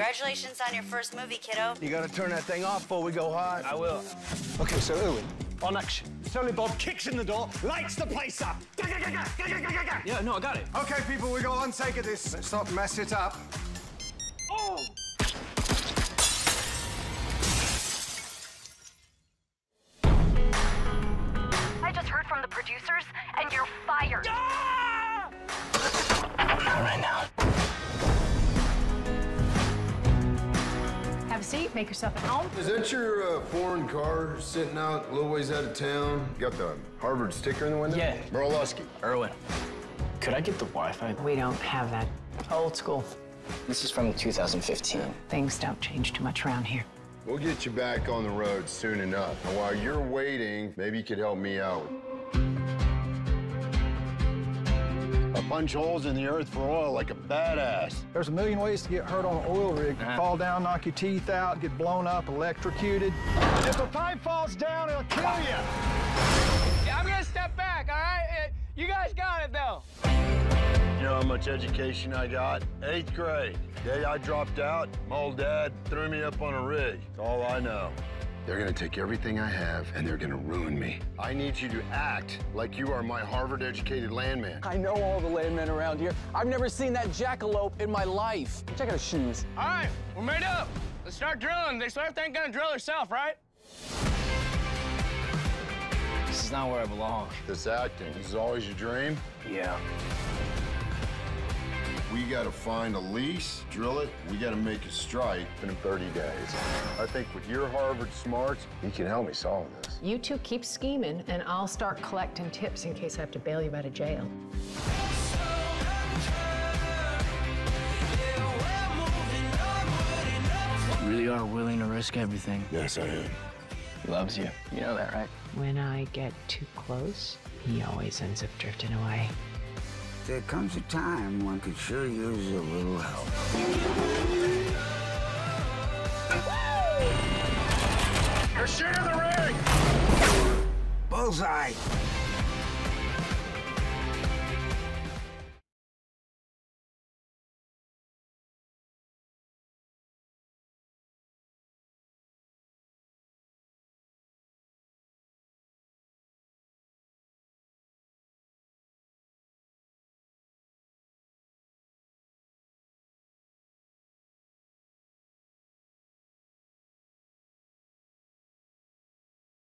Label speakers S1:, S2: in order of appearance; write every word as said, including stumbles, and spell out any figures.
S1: Congratulations on your first movie, kiddo.
S2: You gotta turn that thing off before we go hard.
S3: I will.
S4: Okay, so Erwin, on action. Tony Bob kicks in the door, lights the place up.
S3: Yeah, no, I got it.
S5: Okay, people, we got one take of this. Let's not mess it up.
S4: Oh!
S6: I just heard from the producers, and you're fired.
S3: Ah! All right now.
S7: Have a seat, make yourself at home.
S8: Is that your uh, foreign car sitting out a little ways out of town? Got the Harvard sticker in the window?
S3: Yeah.
S8: Merle.
S3: Erwin, could I get the Wi-Fi?
S7: We don't have that. Old school.
S3: This is from two thousand fifteen.
S7: Things don't change too much around here.
S8: We'll get you back on the road soon enough. And while you're waiting, maybe you could help me out.
S9: I punch holes in the earth for oil like a badass.
S10: There's a million ways to get hurt on an oil rig.
S3: Uh-huh.
S10: Fall down, knock your teeth out, get blown up, electrocuted. If a pipe falls down, it'll kill you.
S3: Yeah, I'm gonna step back, all right? You guys got it, though.
S9: You know how much education I got? Eighth grade. Day I dropped out, my old dad threw me up on a rig. That's all I know.
S8: They're gonna take everything I have and they're gonna ruin me. I need you to act like you are my Harvard-educated landman.
S11: I know all the landmen around here. I've never seen that jackalope in my life. Check out his shoes.
S3: All right, we're made up. Let's start drilling. This earth ain't gonna drill herself, right? This is not where I belong.
S8: This acting, this is always your dream?
S3: Yeah.
S8: We gotta find a lease, drill it, we gotta make a strike in thirty days. I think with your Harvard smarts, you can help me solve this.
S7: You two keep scheming, and I'll start collecting tips in case I have to bail you out of jail.
S3: You really are willing to risk everything.
S8: Yes, I am.
S3: He loves you. You know that, right?
S7: When I get too close, he always ends up drifting away.
S12: There comes a time one could sure use a little help.
S9: You're shooting the ring!
S12: Bullseye!